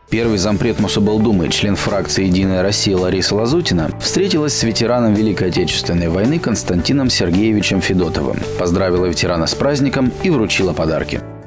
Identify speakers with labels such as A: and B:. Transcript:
A: Первый зампред Мособлдумы, член фракции «Единая Россия» Лариса Лазутина встретилась с ветераном Великой Отечественной войны Константином Сергеевичем Федотовым, поздравила ветерана с праздником и вручила подарки.